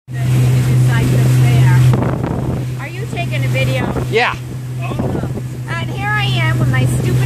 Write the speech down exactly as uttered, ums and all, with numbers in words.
Are you taking a video? Yeah. Oh. And here I am with my stupid